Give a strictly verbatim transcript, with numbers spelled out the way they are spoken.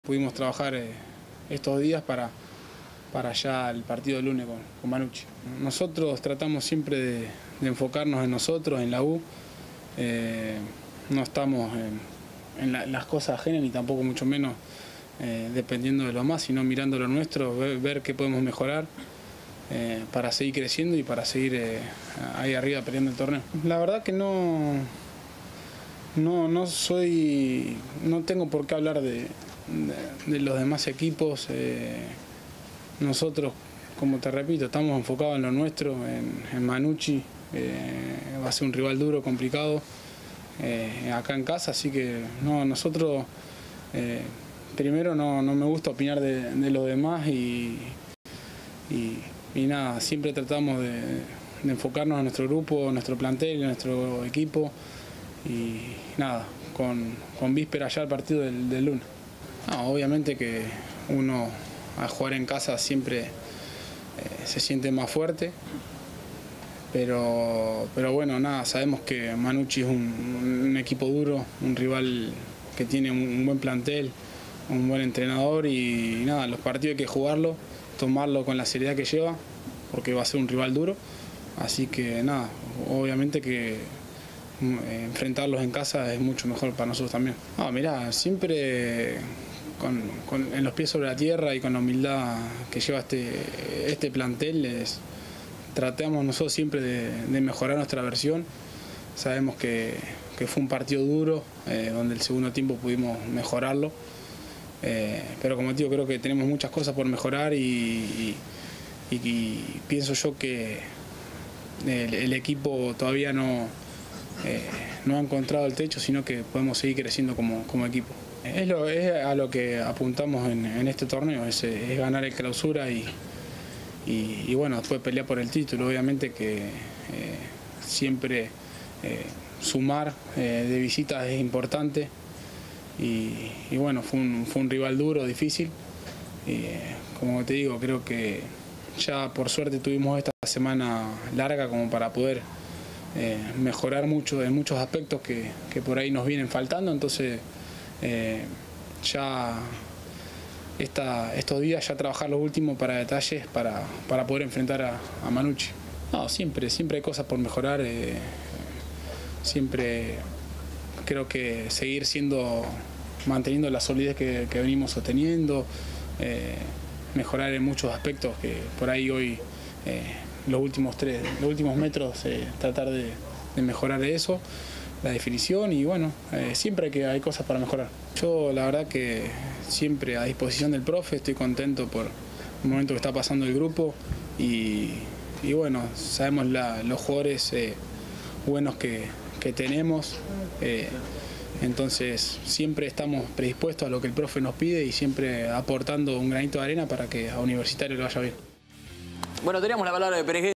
Pudimos trabajar eh, estos días para, para ya el partido del lunes con, con Manucci. Nosotros tratamos siempre de, de enfocarnos en nosotros, en la U. Eh, no estamos en, en, la, en las cosas ajenas ni tampoco mucho menos eh, dependiendo de lo más, sino mirando lo nuestro, ver, ver qué podemos mejorar eh, para seguir creciendo y para seguir eh, ahí arriba peleando el torneo. La verdad que no, no, no soy, no tengo por qué hablar de De, de los demás equipos. Eh, nosotros, como te repito, estamos enfocados en lo nuestro, en, en Manucci. Eh, va a ser un rival duro, complicado, eh, acá en casa, así que no, nosotros eh, primero no, no me gusta opinar de, de los demás y, y, y nada, siempre tratamos de, de enfocarnos en nuestro grupo, en nuestro plantel, en nuestro equipo y nada, con, con víspera ya el partido del, del lunes. No, obviamente que uno al jugar en casa siempre eh, se siente más fuerte, pero, pero bueno, nada, sabemos que Manucci es un, un equipo duro, un rival que tiene un, un buen plantel, un buen entrenador y, y nada, los partidos hay que jugarlo, tomarlo con la seriedad que lleva, porque va a ser un rival duro, así que nada, obviamente que enfrentarlos en casa es mucho mejor para nosotros también. Ah, mirá, siempre con, con, en los pies sobre la tierra y con la humildad que lleva este, este plantel, es, tratamos nosotros siempre de, de mejorar nuestra versión. Sabemos que, que fue un partido duro, eh, donde el segundo tiempo pudimos mejorarlo, eh, pero como te digo, creo que tenemos muchas cosas por mejorar y, y, y pienso yo que el, el equipo todavía no Eh, no ha encontrado el techo, sino que podemos seguir creciendo como, como equipo. Es, lo, es a lo que apuntamos en, en este torneo, es, es ganar el clausura y, y, y bueno, después pelear por el título. Obviamente que eh, siempre eh, sumar eh, de visitas es importante y, y bueno, fue un, fue un rival duro, difícil. Y, eh, como te digo, creo que ya por suerte tuvimos esta semana larga como para poder Eh, mejorar mucho en muchos aspectos que, que por ahí nos vienen faltando, entonces eh, ya esta, estos días ya trabajar los últimos para detalles para, para poder enfrentar a, a Manucci. No, siempre, siempre hay cosas por mejorar, eh, siempre creo que seguir siendo, manteniendo la solidez que, que venimos sosteniendo, eh, mejorar en muchos aspectos que por ahí hoy eh, los últimos tres, los últimos metros, eh, tratar de, de mejorar eso, la definición y bueno, eh, siempre hay, que, hay cosas para mejorar. Yo la verdad que siempre a disposición del profe, estoy contento por el momento que está pasando el grupo y, y bueno, sabemos la, los jugadores eh, buenos que, que tenemos, eh, entonces siempre estamos predispuestos a lo que el profe nos pide y siempre aportando un granito de arena para que a Universitario le vaya bien. Bueno, teníamos la palabra de Pérez.